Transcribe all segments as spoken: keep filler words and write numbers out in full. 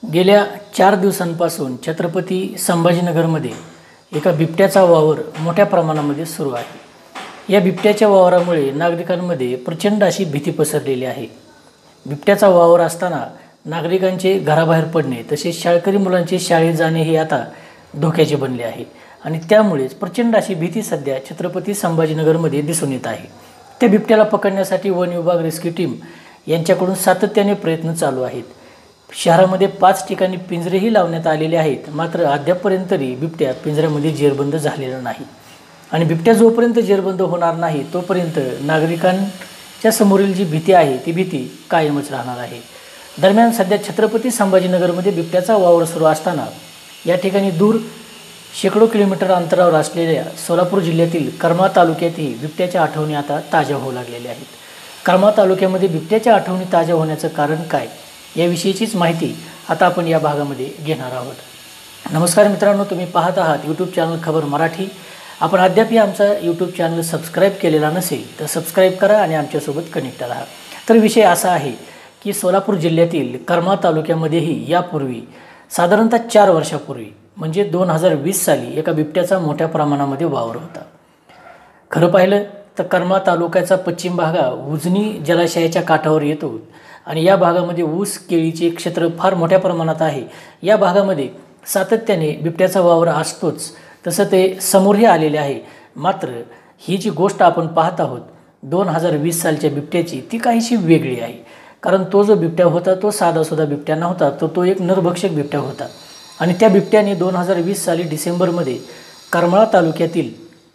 गेल्या चार दिवसांपासून छत्रपती संभाजीनगरमध्ये एका बिबट्याचा वावर मोठ्या प्रमाणामध्ये सुरू आहे। या बिबट्याच्या वावरामुळे नागरिकांमध्ये प्रचंड अशी भीती पसरलेली आहे। बिबट्याचा वावर असताना नागरिकांचे घराबाहेर पडणे तसेच शाळकरी मुलांचे शाळेत जाणे हे आता धोक्याचे बनले आहे आणि त्यामुळेच प्रचंड अशी भीती सध्या छत्रपती संभाजीनगरमध्ये दिसून येत आहे। त्या बिबट्याला पकडण्यासाठी वन विभाग रेस्क्यू टीम यांच्याकडून सातत्याने प्रयत्न चालू आहेत। शहरामध्ये पाच ठिकाणी पिंजरेही लावण्यात आलेले आहेत, मात्र अद्यापपर्यंत तरी बिबट्या पिंजऱ्यामध्ये जेरबंद झालेला नाही आणि बिबट्या जोपर्यंत जेरबंद होणार नाही तोपर्यंत नागरिकांच्या समोरील जी भीती आहे ती भीती कायमच राहणार आहे। दरम्यान सध्या छत्रपती संभाजीनगरमध्ये बिबट्याचा वावर सुरू असताना या ठिकाणी दूर शेकडो किलोमीटर अंतरावर असलेल्या सोलापूर जिल्ह्यातील करमाळा तालुक्यातही बिबट्याच्या आठवणी आता ताज्या होऊ लागलेल्या आहेत। करमाळा तालुक्यामध्ये बिबट्याच्या आठवणी ताज्या होण्याचं कारण काय याविषयीचीच माहिती आता आपण या भागामध्ये घेणार आहोत। नमस्कार मित्रांनो, तुम्ही पाहत आहात यूट्यूब चॅनल खबर मराठी। आपण अद्याप आमचा यूट्यूब चॅनल सबस्क्राईब केलेला नसेल तर सबस्क्राईब करा आणि आमच्यासोबत कनेक्ट राहा। तर विषय असा आहे की सोलापूर जिल्ह्यातील करमाळा तालुक्यामध्येही यापूर्वी साधारणतः चार वर्षापूर्वी म्हणजे दोन हजार वीस साली एका बिबट्याचा मोठ्या प्रमाणामध्ये वावर होता। खरं पाहिलं तर करमाळा तालुक्याचा पश्चिम भाग उजनी जलाशयाच्या काठावर येतो आणि या भागामध्ये ऊस केळीचे क्षेत्र फार मोठ्या प्रमाणात आहे। या भागामध्ये सातत्याने बिबट्याचा वावर असतोच, तसं ते समोरही आलेले आहे। मात्र ही जी गोष्ट आपण पाहत आहोत दोन हजार वीस सालच्या बिबट्याची ती काहीशी वेगळी आहे, कारण तो जो बिबट्या होता तो साधासुद्धा बिबट्या नव्हता, तो तो एक नरभक्षक बिबट्या होता आणि त्या बिबट्याने दोन हजार वीस साली डिसेंबरमध्ये करमाळा तालुक्यातील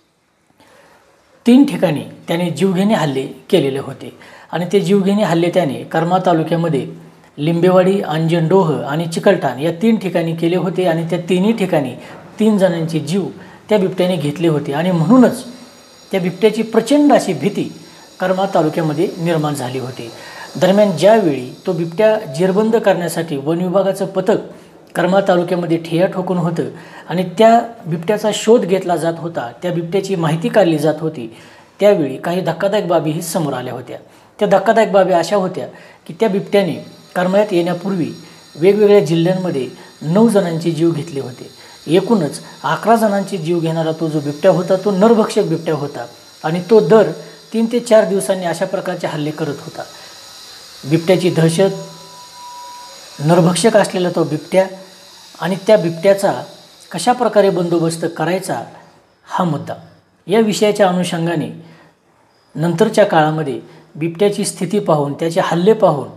तीन ठिकाणी त्याने जीवघेणे हल्ले केलेले होते आणि ते जीवघेणे हल्ले त्याने करमाळा तालुक्यामध्ये लिंबेवाडी, अंजनडोह आणि चिकलठाण या तीन ठिकाणी केले होते आणि त्या तिन्ही ठिकाणी तीन जणांचे जीव त्या बिबट्याने घेतले होते आणि म्हणूनच त्या बिबट्याची प्रचंड अशी भीती करमाळा तालुक्यामध्ये निर्माण झाली होती। दरम्यान ज्यावेळी तो बिबट्या जेरबंद करण्यासाठी वन विभागाचं पथक करमाळा तालुक्यामध्ये ठिय्या ठोकून होतं आणि त्या बिबट्याचा शोध घेतला जात होता, त्या बिबट्याची माहिती काढली जात होती, त्यावेळी काही धक्कादायक बाबीही समोर आल्या होत्या। त्या धक्कादायक बाबी अशा होत्या की त्या बिबट्याने करमाळ्यात येण्यापूर्वी वेगवेगळ्या जिल्ह्यांमध्ये नऊ जणांचे जीव घेतले होते। एकूणच अकरा जणांचे जीव घेणारा तो जो बिबट्या होता तो नरभक्षक बिबट्या होता आणि तो दर तीन ते चार दिवसांनी अशा प्रकारचे हल्ले करत होता। बिबट्याची दहशत, नरभक्षक असलेला तो बिबट्या आणि त्या बिबट्याचा कशा प्रकारे बंदोबस्त करायचा हा मुद्दा, या विषयाच्या अनुषंगाने नंतरच्या काळामध्ये बिबट्याची स्थिती पाहून, त्याचे हल्ले पाहून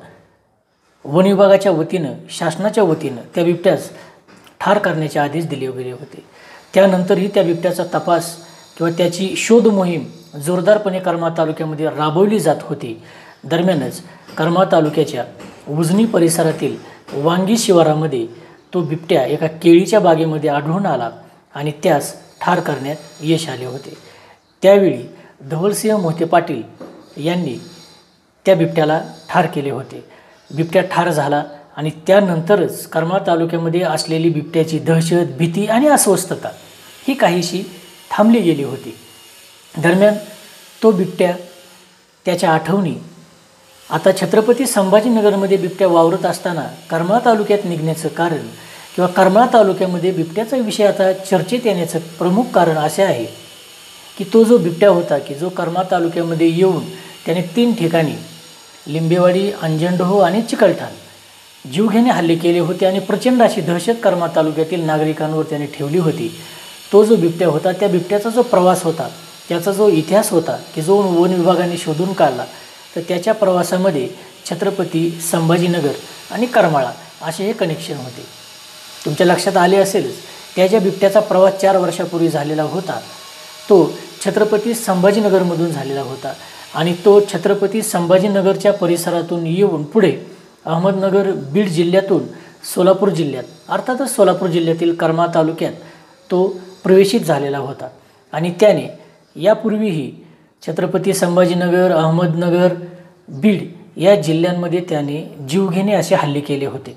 वन विभागाच्या वतीनं, शासनाच्या वतीनं त्या बिबट्यास ठार करण्याचे आदेश दिले गेले होते। त्यानंतरही त्या बिबट्याचा तपास किंवा त्याची शोध मोहीम जोरदारपणे करमाळा तालुक्यामध्ये राबवली जात होती। दरम्यानच करमाळा तालुक्याच्या उजनी परिसरातील वांगी शिवारामध्ये तो बिबट्या एका केळीच्या बागेमध्ये आढळून आला आणि त्यास ठार करण्यात यश आले होते। त्यावेळी धवलसिंह मोहिते पाटील यांनी त्या बिबट्याला ठार केले होते। बिबट्या ठार झाला आणि त्यानंतरच करमाळा तालुक्यामध्ये असलेली बिबट्याची दहशत, भीती आणि अस्वस्थता ही काहीशी थांबली गेली होती। दरम्यान तो बिबट्या, त्याच्या आठवणी आता छत्रपती संभाजीनगरमध्ये बिबट्या वावरत असताना करमाळा तालुक्यात निघण्याचं कारण किंवा करमाळा तालुक्यामध्ये बिबट्याचा विषय आता चर्चेत येण्याचं प्रमुख कारण असे आहे की तो जो बिबट्या होता की जो करमाळा तालुक्यामध्ये येऊन त्याने तीन ठिकाणी लिंबेवाडी, अंजनडोह आणि चिकलठाण जीवघेणे हल्ले केले होते आणि प्रचंड अशी दहशत करमाळा तालुक्यातील नागरिकांवर त्याने ठेवली होती। तो जो बिबट्या होता, त्या बिबट्याचा जो प्रवास होता, त्याचा जो इतिहास होता की जो वन विभागाने शोधून काढला, तर त्याच्या प्रवासामध्ये छत्रपती संभाजीनगर आणि करमाळा असे हे कनेक्शन होते। तुमच्या लक्षात आले असेलच, त्या ज्या बिबट्याचा प्रवास चार वर्षापूर्वी झालेला होता तो छत्रपती संभाजीनगरमधून झालेला होता आणि तो छत्रपती संभाजीनगरच्या परिसरातून येऊन पुढे अहमदनगर, बीड जिल्ह्यातून सोलापूर जिल्ह्यात, अर्थातच सोलापूर जिल्ह्यातील करमाळा तालुक्यात तो प्रवेशित झालेला होता आणि त्याने यापूर्वीही छत्रपती संभाजीनगर, अहमदनगर, बीड या जिल्ह्यांमध्ये त्याने जीवघेणे असे हल्ले केले होते।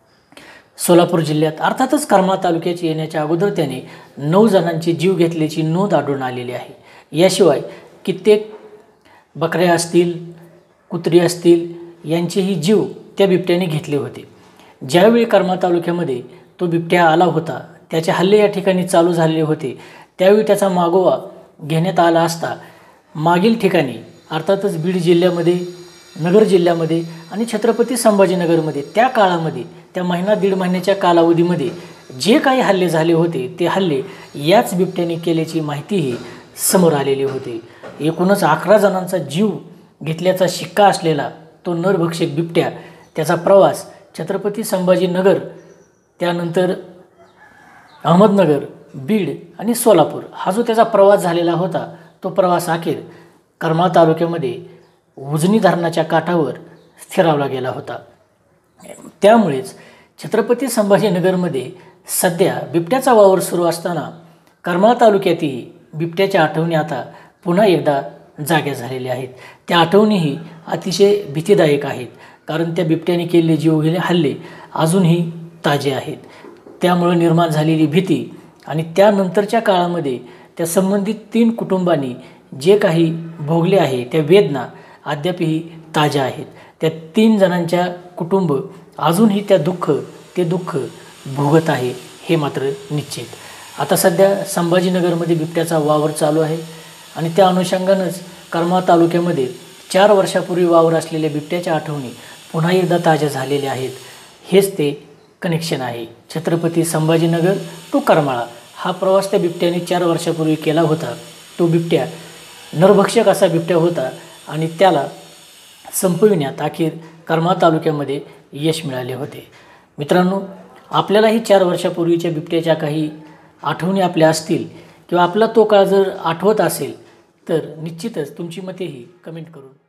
सोलापूर जिल्ह्यात अर्थातच करमाळा तालुक्याचे येण्याच्या अगोदर त्याने नऊ जणांचे जीव घेतल्याची नोंद आढळून आलेली आहे। याशिवाय कित्येक बकऱ्या असतील, कुत्री असतील यांचेही जीव त्या बिबट्याने घेतले होते। ज्यावेळी करमाळ तालुक्यामध्ये तो बिबट्या आला होता, त्याचे हल्ले या ठिकाणी चालू झालेले होते, त्यावेळी त्याचा मागोवा घेण्यात आला असता मागील ठिकाणी अर्थातच बीड जिल्ह्यामध्ये, नगर जिल्ह्यामध्ये आणि छत्रपती संभाजीनगरमध्ये त्या काळामध्ये, त्या महिना दीड महिन्याच्या कालावधीमध्ये जे काही हल्ले झाले होते ते हल्ले याच बिबट्याने केल्याची माहितीही समोर आलेली होती. एकूणच अकरा जणांचा जीव घेतल्याचा शिक्का असलेला तो नरभक्षक बिबट्या, त्याचा प्रवास छत्रपती संभाजीनगर, त्यानंतर अहमदनगर, बीड आणि सोलापूर हा जो त्याचा प्रवास झालेला होता, तो प्रवास अखेर करमाळ तालुक्यामध्ये उजनी धरणाच्या काठावर स्थिरावला गेला होता. त्यामुळेच छत्रपती संभाजीनगरमध्ये सध्या बिबट्याचा वावर सुरू असताना करमाळ तालुक्यातही बिबट्याच्या आठवणी आता पुन्हा एकदा जाग्या झालेल्या आहेत. त्या आठवणीही अतिशय भीतीदायक आहेत, कारण त्या बिबट्याने केलेले जीवघेणे हल्ले अजूनही ताजे आहेत. त्यामुळे निर्माण झालेली भीती आणि त्यानंतरच्या काळामध्ये त्या संबंधित तीन कुटुंबांनी जे काही भोगले आहे त्या वेदना अद्यापही ताज्या आहेत. त्या तीन जणांच्या कुटुंब अजूनही त्या दुःख ते दुःख भोगत आहे, हे मात्र निश्चित. आता सध्या संभाजीनगरमध्ये बिबट्याचा वावर चालू आहे आणि त्या अनुषंगानंच करमाळ तालुक्यामध्ये चार वर्षापूर्वी वावर असलेल्या बिबट्याच्या आठवणी पुन्हा एकदा ताज्या झालेल्या आहेत. हेच ते कनेक्शन आहे. छत्रपती संभाजीनगर टू करमाळा हा प्रवास त्या बिबट्याने चार वर्षापूर्वी केला होता. तो बिबट्या नरभक्षक असा बिबट्या होता आणि त्याला संपविण्यात अखेर करमाळ तालुक्यामध्ये यश मिळाले होते. मित्रांनो, आपल्यालाही चार वर्षापूर्वीच्या बिबट्याच्या काही आठवणी आपल्या असतील किंवा आपला तो काळ जर आठवत असेल तर निश्चितच तुमची मतेही कमेंट करून